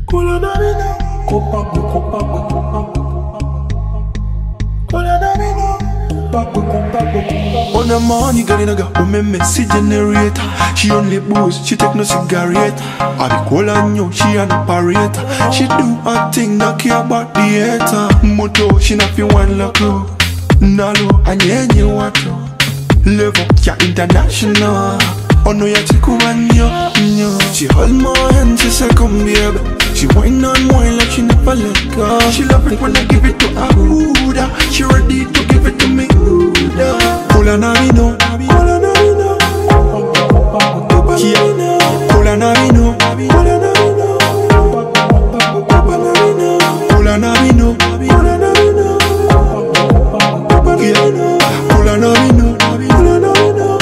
On the morning, girl in a girl, me messy generator. She only booze, she take no cigarette. I be cool on you, she an operator. She do her thing, not care about the hater. Moto, she not feel one look low. Nalo, anyenye watu. Level, ya international. Oh no, ya chiku wanyo. She hold my hand, she say come baby. She whine on wine like she never let go. She love it when I give it to her. Ooh-da. She ready to give it to me. Ooh-da. Pull on her, no. Pull on her, no. Yeah. Pull on her, no. Pull on her, no. Pull on her, no. Pull on her, no. Yeah. Pull on her, no. Pull on her, no.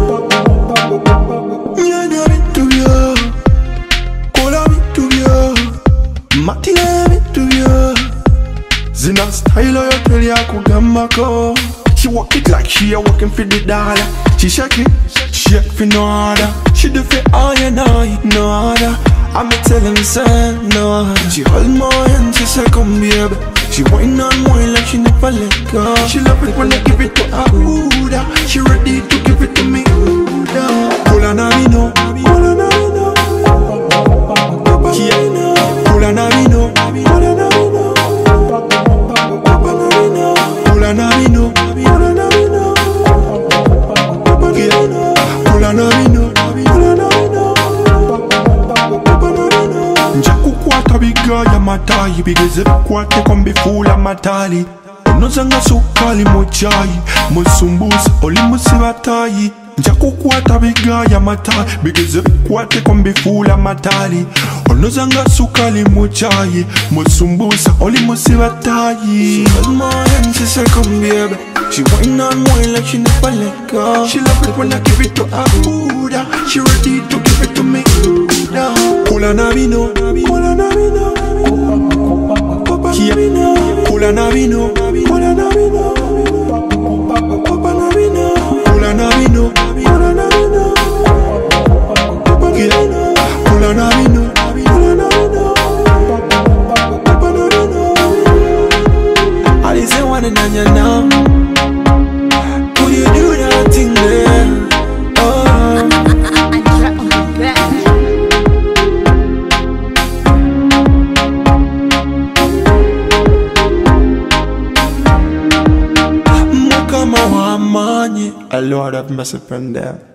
Yeah, na bit to you. Call her bit to you. Mati me to you. Zina style you tell ya kugamba ko. She walk it like she a walking for the dollar. She shake for no other. She do for all you know, no other. I'ma tell him say no other. She hold my hand, she say come baby. She whine on wine like she never let go. She love it when I give it to her. Ooh-da. She ready to give it to me. Ooh-da. Pull on her, no. Pull on her, no. Yeah. Pull on her, no. Pull on her, no. Pull on her, no. Pull on her, no. Yeah. Pull on her, no. Pull on her, no. Njaku kwata biga ya matai. Bigeze kwate kombi fula matali. Onozanga sukali mochai. Musumbusa oli musibatai. Njaku kwata biga ya matai. Bigeze kwate kombi fula matali. Onozanga sukali mochai. Musumbusa oli musibatai. She hold my hand, she say come baby. She whine on wine like she never let go. She love it when I give it to her. Ooh-da. She ready to give it to me. Ooh-da. Pull on her, no. Pull on her, no. Yeah. Pull on her, no. Pull on her, no. Pull on her, no. Pull on her, no. Yeah. Pull on her, no. Pull on her, no. I didn't say one and you know. Could you do that thing there? Oh. Mukama wa amani, a Lord have mercy upon them.